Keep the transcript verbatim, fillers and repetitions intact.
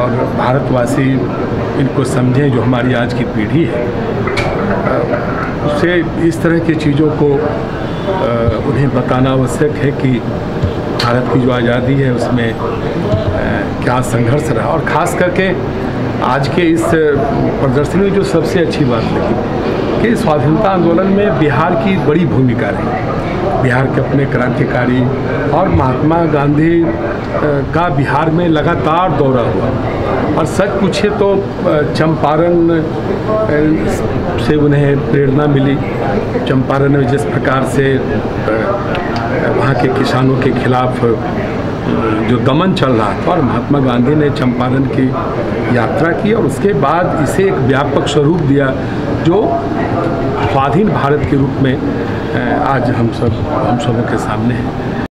और भारतवासी इनको समझें, जो हमारी आज की पीढ़ी है, उससे इस तरह की चीज़ों को उन्हें बताना आवश्यक है कि भारत की जो आज़ादी है उसमें क्या संघर्ष रहा। और ख़ास करके आज के इस प्रदर्शनी में जो सबसे अच्छी बात लगी कि स्वाधीनता आंदोलन में बिहार की बड़ी भूमिका रही। बिहार के अपने क्रांतिकारी और महात्मा गांधी का बिहार में लगातार दौरा हुआ, और सच पूछे तो चंपारण से उन्हें प्रेरणा मिली। चंपारण में जिस प्रकार से वहाँ के किसानों के खिलाफ जो दमन चल रहा था, और महात्मा गांधी ने चंपारण की यात्रा की और उसके बाद इसे एक व्यापक स्वरूप दिया जो स्वाधीन भारत के रूप में आज हम सब हम सबों के सामने है।